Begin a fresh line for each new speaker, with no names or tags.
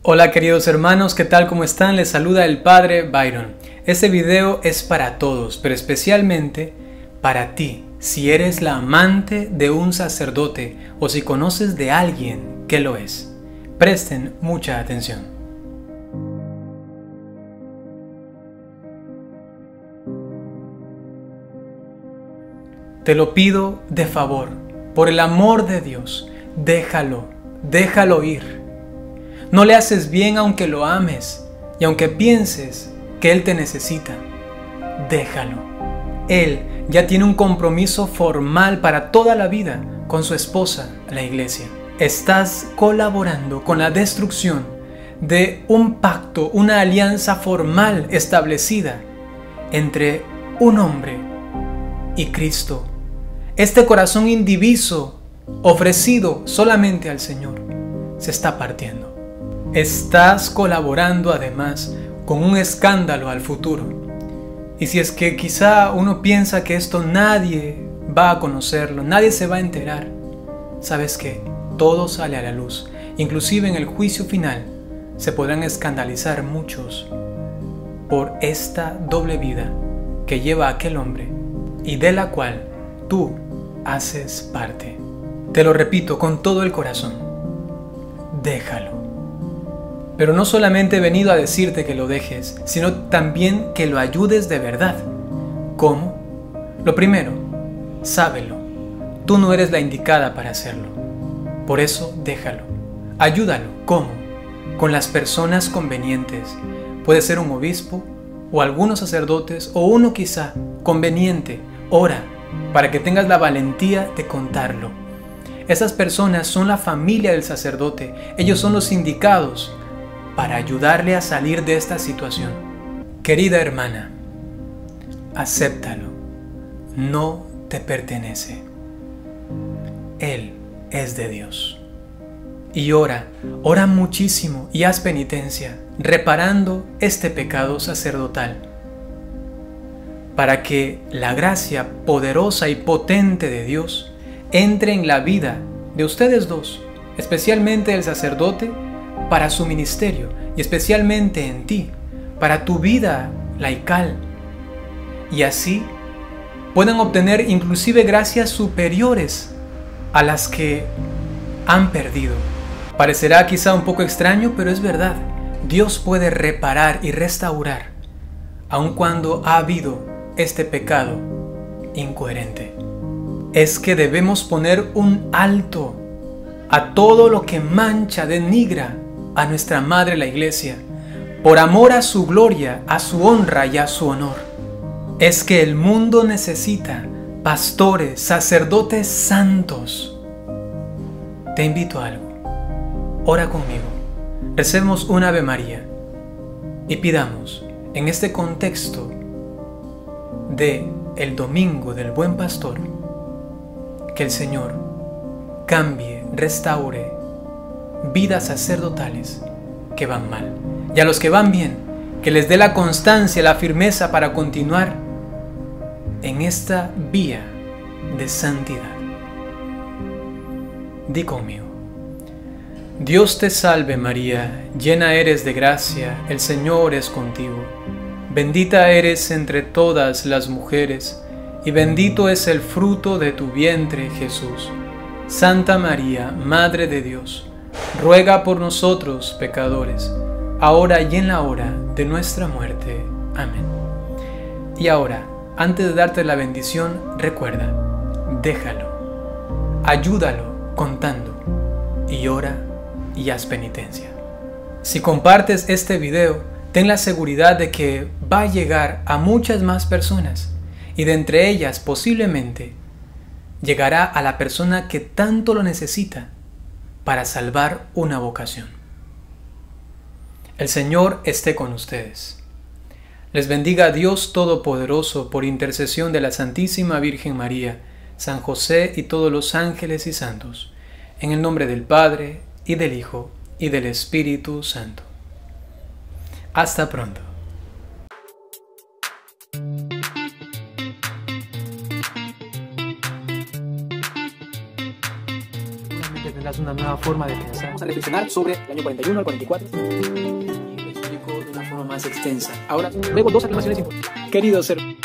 Hola queridos hermanos, ¿qué tal? ¿Cómo están? Les saluda el Padre Byron. Este video es para todos, pero especialmente para ti, si eres la amante de un sacerdote o si conoces de alguien que lo es. Presten mucha atención. Te lo pido de favor, por el amor de Dios, déjalo ir. No le haces bien aunque lo ames y aunque pienses que Él te necesita. Déjalo. Él ya tiene un compromiso formal para toda la vida con su esposa, la iglesia. Estás colaborando con la destrucción de un pacto, una alianza formal establecida entre un hombre y Cristo. Este corazón indiviso, ofrecido solamente al Señor, se está partiendo. Estás colaborando además con un escándalo al futuro. Y si es que quizá uno piensa que esto nadie va a conocerlo, nadie se va a enterar, ¿sabes qué? Todo sale a la luz. Inclusive en el juicio final se podrán escandalizar muchos por esta doble vida que lleva aquel hombre y de la cual tú haces parte. Te lo repito con todo el corazón, déjalo. Pero no solamente he venido a decirte que lo dejes, sino también que lo ayudes de verdad. ¿Cómo? Lo primero, sábelo. Tú no eres la indicada para hacerlo. Por eso, déjalo. Ayúdalo. ¿Cómo? Con las personas convenientes. Puede ser un obispo, o algunos sacerdotes, o uno quizá conveniente. Ora, para que tengas la valentía de contarlo. Esas personas son la familia del sacerdote. Ellos son los indicados para ayudarle a salir de esta situación. Querida hermana, acéptalo. No te pertenece. Él es de Dios. Y ora muchísimo y haz penitencia, reparando este pecado sacerdotal, para que la gracia poderosa y potente de Dios entre en la vida de ustedes dos, especialmente el sacerdote, para su ministerio y especialmente en ti, para tu vida laical, y así puedan obtener inclusive gracias superiores a las que han perdido. Parecerá quizá un poco extraño, pero es verdad. Dios puede reparar y restaurar, aun cuando ha habido este pecado incoherente. Es que debemos poner un alto a todo lo que mancha, denigra a nuestra Madre la Iglesia, por amor a su gloria, a su honra y a su honor. Es que el mundo necesita pastores, sacerdotes santos. Te invito a algo. Ora conmigo. Recemos un Ave María y pidamos, en este contexto de el Domingo del Buen Pastor, que el Señor cambie, restaure vidas sacerdotales que van mal, y a los que van bien, que les dé la constancia, la firmeza para continuar en esta vía de santidad. Di conmigo: Dios te salve María, llena eres de gracia, el Señor es contigo. Bendita eres entre todas las mujeres, y bendito es el fruto de tu vientre, Jesús. Santa María, Madre de Dios, ruega por nosotros pecadores, ahora y en la hora de nuestra muerte. Amén. Y ahora, antes de darte la bendición, recuerda, déjalo, ayúdalo contando, y ora y haz penitencia. Si compartes este video, ten la seguridad de que va a llegar a muchas más personas, y de entre ellas posiblemente llegará a la persona que tanto lo necesita para salvar una vocación. El Señor esté con ustedes. Les bendiga Dios Todopoderoso por intercesión de la Santísima Virgen María, San José y todos los ángeles y santos, en el nombre del Padre, y del Hijo, y del Espíritu Santo. Hasta pronto. tengas una nueva forma de pensar. Vamos a reflexionar sobre el año 41 al 44 y lo explico de una forma más extensa. Ahora, luego dos afirmaciones importantes. Querido ser